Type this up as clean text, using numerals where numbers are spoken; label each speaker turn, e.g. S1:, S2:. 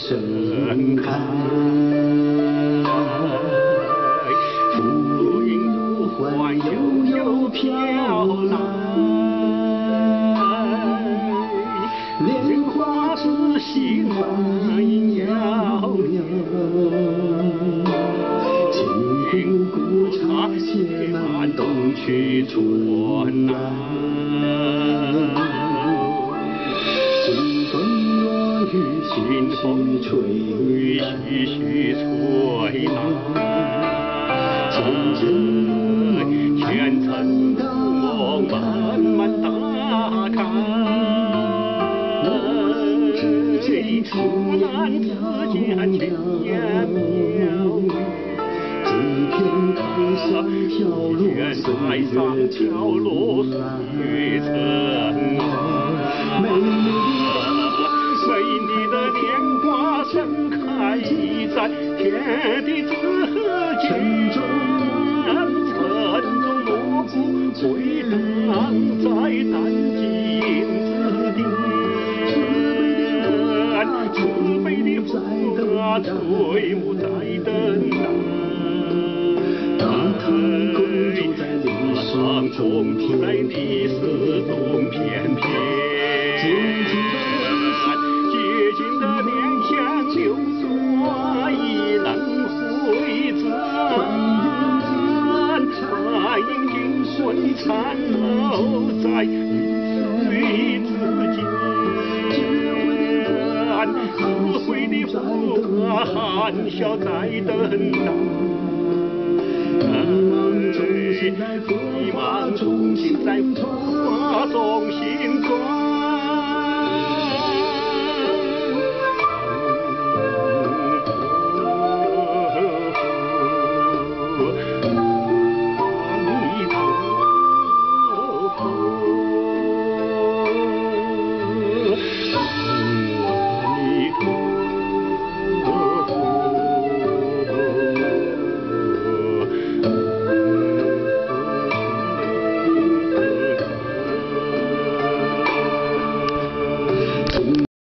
S1: 盛开。浮云如幻，悠悠飘来。莲花自心花影袅袅。千古茶写满东去春来。清风吹，徐徐吹来，前尘的梦慢慢打开，出南之间千言妙语，几片台上飘落岁月尘埃，美丽的莲花盛开在天地之间，沉重锣鼓回荡在丹津之巅，慈悲的佛啊，垂目在等待，大唐公主在历史中翩翩。洁净的莲香流转，能回转，幻影灵魂缠绕在水之间，智慧的佛含笑在等待，迷茫中心在佛中心中。